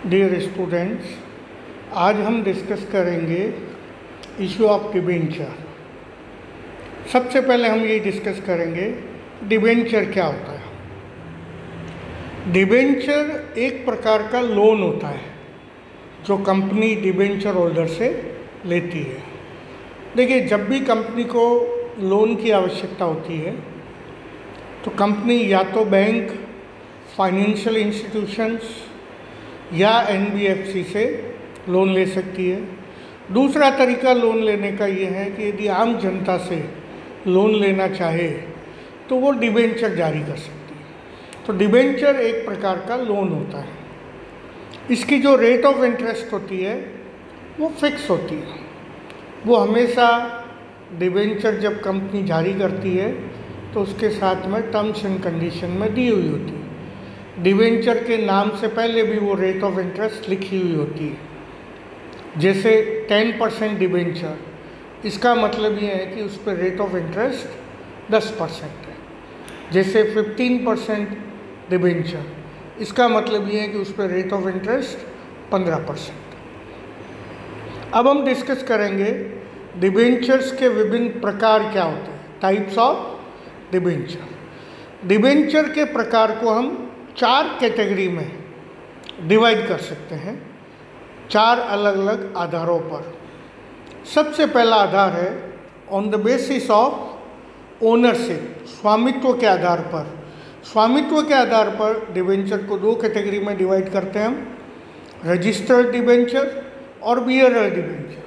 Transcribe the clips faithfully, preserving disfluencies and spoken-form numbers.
Dear students, आज हम discuss करेंगे इशू ऑफ डिबेंचर। सबसे पहले हम ये डिस्कस करेंगे डिबेंचर क्या होता है। डिबेंचर एक प्रकार का लोन होता है जो कंपनी डिबेंचर होल्डर से लेती है। देखिए, जब भी कंपनी को लोन की आवश्यकता होती है तो कंपनी या तो बैंक, फाइनेंशियल इंस्टीट्यूशंस या एन बी एफ सी से लोन ले सकती है। दूसरा तरीका लोन लेने का ये है कि यदि आम जनता से लोन लेना चाहे तो वो डिबेंचर जारी कर सकती है। तो डिबेंचर एक प्रकार का लोन होता है। इसकी जो रेट ऑफ इंटरेस्ट होती है वो फिक्स होती है। वो हमेशा डिबेंचर जब कंपनी जारी करती है तो उसके साथ में टर्म्स एंड कंडीशन में दी हुई होती है। डिबेंचर के नाम से पहले भी वो रेट ऑफ इंटरेस्ट लिखी हुई होती है। जैसे टेन परसेंट डिबेंचर, इसका मतलब ये है कि उस पर रेट ऑफ इंटरेस्ट दस परसेंट है। जैसे फिफ्टीन परसेंट डिबेंचर, इसका मतलब ये है कि उस पर रेट ऑफ इंटरेस्ट पंद्रह परसेंट। अब हम डिस्कस करेंगे डिबेंचर्स के विभिन्न प्रकार क्या होते हैं, टाइप्स ऑफ डिबेंचर। डिबेंचर के प्रकार को हम चार कैटेगरी में डिवाइड कर सकते हैं, चार अलग अलग आधारों पर। सबसे पहला आधार है on the basis of ownership, स्वामित्व के आधार पर। स्वामित्व के आधार पर डिबेंचर को दो कैटेगरी में डिवाइड करते हैं हम, रजिस्टर्ड डिबेंचर और बियरर डिबेंचर।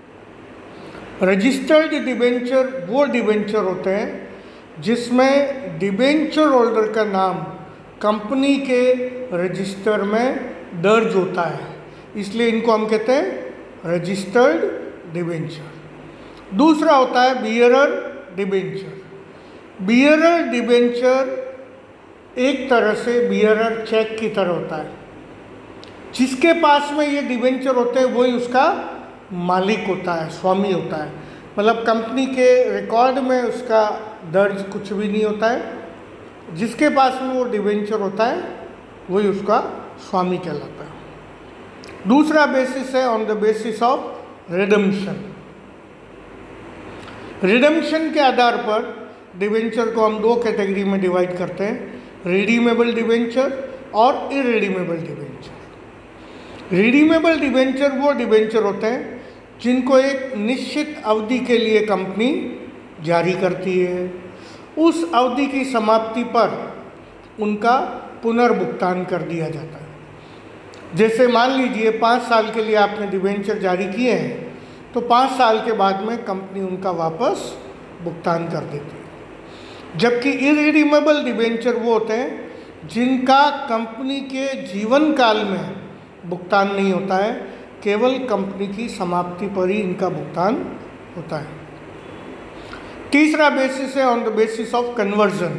रजिस्टर्ड डिबेंचर वो डिबेंचर होते हैं जिसमें डिबेंचर होल्डर का नाम कंपनी के रजिस्टर में दर्ज होता है, इसलिए इनको हम कहते हैं रजिस्टर्ड डिबेंचर। दूसरा होता है बियरर डिबेंचर। बियरर डिबेंचर एक तरह से बियरर चेक की तरह होता है। जिसके पास में ये डिबेंचर होते हैं वही उसका मालिक होता है, स्वामी होता है। मतलब कंपनी के रिकॉर्ड में उसका दर्ज कुछ भी नहीं होता है। जिसके पास में वो डिबेंचर होता है वही उसका स्वामी कहलाता है। दूसरा बेसिस है on the basis of redemption. Redemption के आधार पर डिबेंचर को हम दो कैटेगरी में डिवाइड करते हैं, रिडीमेबल डिबेंचर और इरिडीमेबल डिबेंचर। रिडीमेबल डिबेंचर वो डिबेंचर होते हैं जिनको एक निश्चित अवधि के लिए कंपनी जारी करती है। उस अवधि की समाप्ति पर उनका पुनर्भुगतान कर दिया जाता है। जैसे मान लीजिए पाँच साल के लिए आपने डिबेंचर जारी किए हैं तो पाँच साल के बाद में कंपनी उनका वापस भुगतान कर देती है। जबकि इरिडीमेबल डिबेंचर वो होते हैं जिनका कंपनी के जीवन काल में भुगतान नहीं होता है, केवल कंपनी की समाप्ति पर ही इनका भुगतान होता है। तीसरा बेसिस है on the basis of conversion,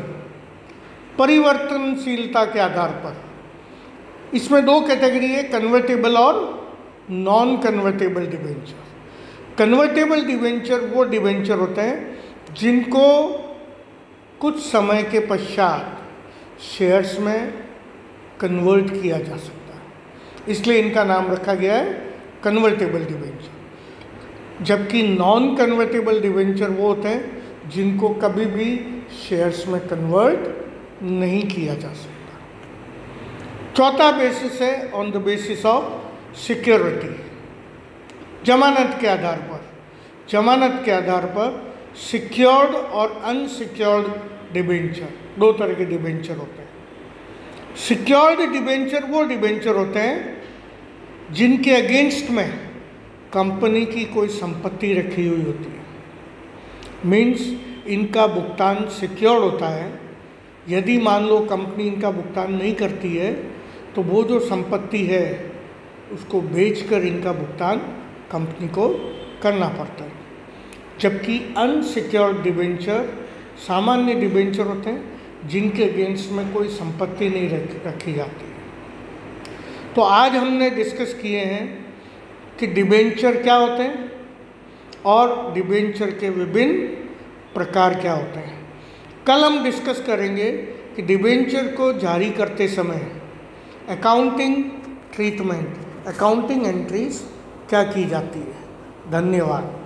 परिवर्तनशीलता के आधार पर। इसमें दो कैटेगरी है, कन्वर्टेबल और non convertible debenture. Convertible debenture वो डिबेंचर होते हैं जिनको कुछ समय के पश्चात शेयर्स में कन्वर्ट किया जा सकता है, इसलिए इनका नाम रखा गया है कन्वर्टेबल डिबेंचर। जबकि नॉन कन्वर्टेबल डिबेंचर वो होते हैं जिनको कभी भी शेयर्स में कन्वर्ट नहीं किया जा सकता। चौथा बेसिस है on the basis of security, जमानत के आधार पर। जमानत के आधार पर सिक्योर्ड और अनसिक्योर्ड डिबेंचर, दो तरह के डिबेंचर होते हैं। सिक्योर्ड डिबेंचर वो डिबेंचर होते हैं जिनके अगेंस्ट में कंपनी की कोई संपत्ति रखी हुई होती है। मीन्स इनका भुगतान सिक्योर्ड होता है। यदि मान लो कंपनी इनका भुगतान नहीं करती है तो वो जो संपत्ति है उसको बेचकर इनका भुगतान कंपनी को करना पड़ता है। जबकि अनसिक्योर्ड डिबेंचर सामान्य डिबेंचर होते हैं जिनके अगेंस्ट में कोई संपत्ति नहीं रख, रखी जाती है। तो आज हमने डिस्कस किए हैं कि डिबेंचर क्या होते हैं और डिबेंचर के विभिन्न प्रकार क्या होते हैं। कल हम डिस्कस करेंगे कि डिबेंचर को जारी करते समय अकाउंटिंग ट्रीटमेंट, अकाउंटिंग एंट्रीज क्या की जाती है। धन्यवाद।